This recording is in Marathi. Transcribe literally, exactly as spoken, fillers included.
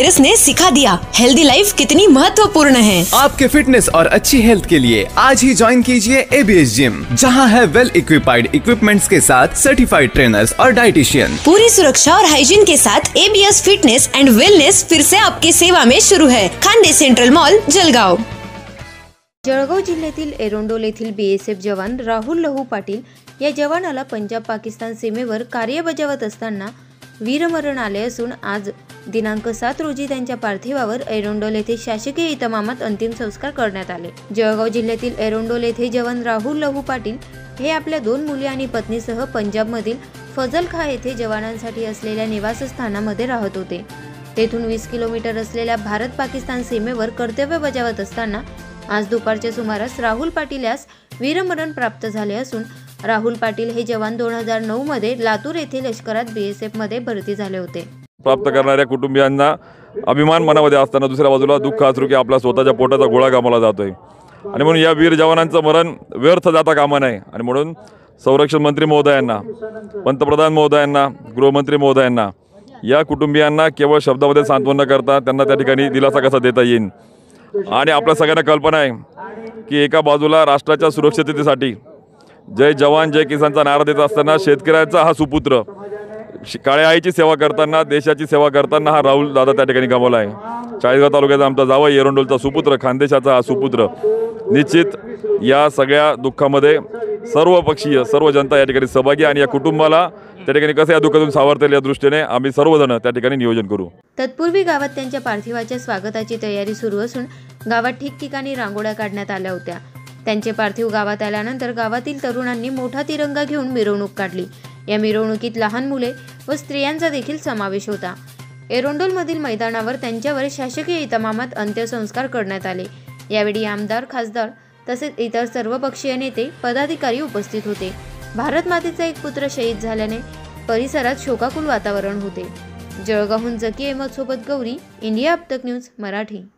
वायरस ने सिखा दिया हेल्दी लाइफ कितनी महत्वपूर्ण है। आपके फिटनेस और अच्छी हेल्थ के लिए आज ही ज्वाइन कीजिए एबीएस जिम, जहां है वेल इक्विपाइड इक्विपमेंट्स के साथ सर्टिफाइड ट्रेनर्स और डाइटिशियन। पूरी सुरक्षा और हाइजीन के साथ एबीएस फिटनेस एंड वेलनेस फिर से आपकी सेवा में शुरू है। Khande central mall, Jalgaon. जळगाव जिल्ह्यातील एरोंडोल येथील बीएसएफ जवान राहुल लहू पाटील या जवानाला पंजाब पाकिस्तान सीमेवर कार्य बजावत असताना वीरमरण आले असून आज दिनांक सात रोजी त्यांच्या पार्थिवावर एरोंडोल येथे शासकीय इतमामात अंतिम संस्कार करण्यात आले। जळगाव जिल्ह्यातील एरोंडोल येथे जवान राहुल लहू पाटील हे आपल्या दोन मुली आणि पत्नीसह पंजाबमधील फजल खा येथे जवानांसाठी असलेल्या निवासस्थानामध्ये राहत होते। तेथून वीस किलोमीटर असलेल्या भारत पाकिस्तान सीमेवर कर्तव्य बजावत असताना आज दुपारच्या सुमारास राहुल पाटील यास वीरमरण प्राप्त झाले असून राहुल पाटील हे जवान दोन हजार नऊ मध्ये लातूर येथील लष्करात बीएसएफ मध्ये भरती झाले होते। प्राप्त करणाऱ्या कुटुंबियांना अभिमान मनामध्ये असताना दुसऱ्या बाजूला दुःख असू की आपला स्वतःच्या पोटाचा गोळा गमावला जातोय आणि म्हणून या वीर जवानांचं मरण व्यर्थ जाता कामा नये आणि म्हणून संरक्षण मंत्री महोदयांना, पंतप्रधान महोदयांना, गृहमंत्री महोदयांना या कुटुंबियांना केवळ शब्दामध्ये सांत्वन न करता त्यांना त्या ठिकाणी दिलासा कसा देता येईल। आणि आपल्या सगळ्यांना कल्पना आहे की एका बाजूला राष्ट्राच्या सुरक्षिततेसाठी जय जवान जय किसानचा नारा देत असताना शेतकऱ्याचा हा सुपुत्र काळ्या आईची सेवा करताना, देशाची सेवा करताना हा राहुल दादा त्या ठिकाणी गमावला आहे। चाळीसगाव तालुक्याचा आमचा जावई एरोंडोलचा सुपुत्र, खानदेशाचा हा सुपुत्र। निश्चित या सगळ्या दुःखामध्ये सर्व पक्षीय सर्व जनता या ठिकाणी सहभागी आणि या कुटुंबाला त्या ठिकाणी कसं या दुःखातून सावरता येईल या दृष्टीने आम्ही सर्वजण त्या ठिकाणी नियोजन करू। तत्पूर्वी गावात त्यांच्या पार्थिवाच्या स्वागताची तयारी सुरू असून गावात ठिकठिकाणी रांगोळ्या काढण्यात आल्या होत्या। त्यांचे पार्थिव गावात आल्यानंतर गावातील तरुणांनी मोठा तिरंगा घेऊन मिरवणूक काढली। या मिरवणुकीत लहान मुले व स्त्रियांचा देखील समावेश होता। एरोंडोलमधील मैदानावर त्यांच्यावर शासकीय इतमामात अंत्यसंस्कार करण्यात आले। यावेळी आमदार, खासदार तसेच इतर सर्व पक्षीय नेते, पदाधिकारी उपस्थित होते। भारत मातेचा एक पुत्र शहीद झाल्याने परिसरात शोकाकुल वातावरण होते। जळगावहून जकी अहमद सोबत गौरी, इंडिया अब तक न्यूज मराठी।